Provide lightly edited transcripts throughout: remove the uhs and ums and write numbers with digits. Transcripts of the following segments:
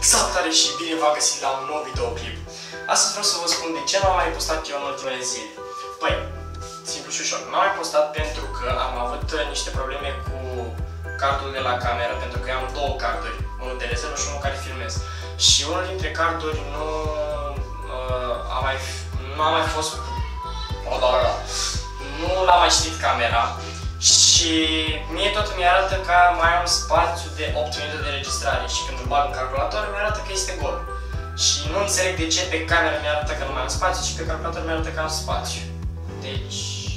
Salutare și bine v-am găsit la un nou videoclip. Astăzi vreau să vă spun de ce nu am mai postat eu în ultimele zile. Păi, simplu și ușor, n-am mai postat pentru că am avut niște probleme cu cardul de la cameră, pentru că eu am două carduri, unul de rezervă și unul care filmez. Și unul dintre carduri nu a mai fost... Nu l-a mai citit camera. Și mie tot mi arată că mai am spațiu de 8 minute de registrare și când îl bag în calculator mi arată că este gol. Și nu înțeleg de ce pe camera mi arată că nu mai am spațiu și pe calculator mi arată că am spațiu. Deci...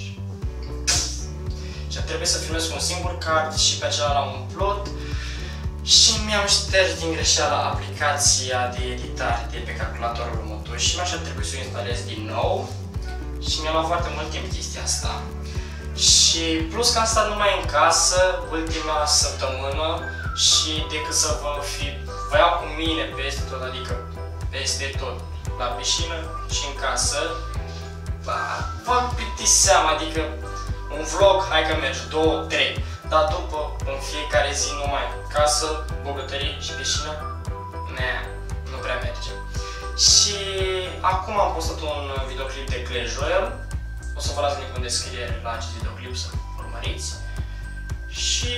Și trebuie să filmez cu un singur card și pe acela l-am umplut. Și mi-am șters din greșeală aplicația de editare de pe calculatorul Motu și mi-aș trebui să o instalez din nou. Și mi-a luat foarte mult timp chestia asta. Și plus că am stat numai în casă ultima săptămână și decât să vă iau cu mine peste tot, adică peste tot, la piscină și în casă, vă plictiseam, adică un vlog, hai că merge, 2, 3, dar după, în fiecare zi numai casă, bogătărie și piscină, nu prea merge. Și acum am postat un videoclip de Clash Royale. O să vă las link în descriere la acest videoclip să urmăriți. Și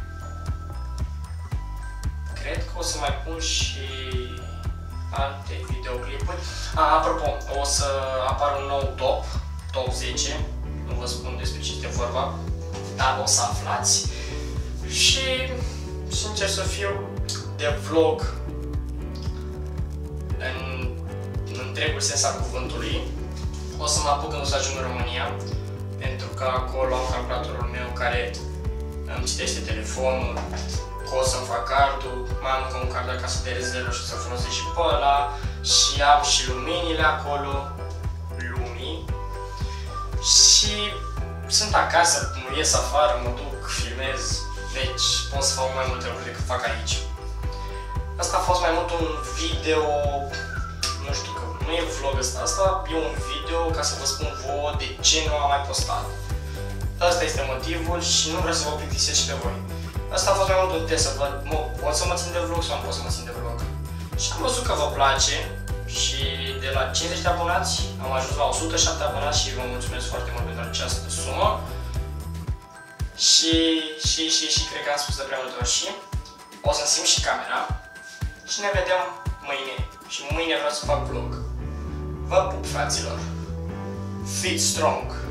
cred că o să mai pun și alte videoclipuri. Apropo, o să apară un nou top 10. Nu vă spun despre ce este vorba, dar o să aflați. Și sincer să fiu, de vlog în întregul sens al cuvântului. O să mă apuc când o să ajung în România, pentru că acolo am calculatorul meu care îmi citește telefonul, că o să-mi fac cardul, mai am încă un card acasă de rezervă și o să folosesc și pe ăla, și am și luminile acolo, și sunt acasă, mă ies afară, mă duc, filmez, deci pot să fac mai multe lucruri decât fac aici. Asta a fost mai mult un video, nu știu, că nu e vlog asta e un video ca să vă spun vouă de ce nu am mai postat. Asta este motivul și nu vreau să vă plictisesc și pe voi. Asta a fost mai mult un test, să văd, pot să mă țin de vlog sau nu pot să mă țin de vlog. Și am văzut că vă place și de la 50 de abonați am ajuns la 107 abonați și vă mulțumesc foarte mult pentru această sumă. Și cred că am spus de prea multe ori și o să simt și camera și ne vedem mâine. Și mâine vreau să fac vlog. Vă pup, fraților! Fiți strong!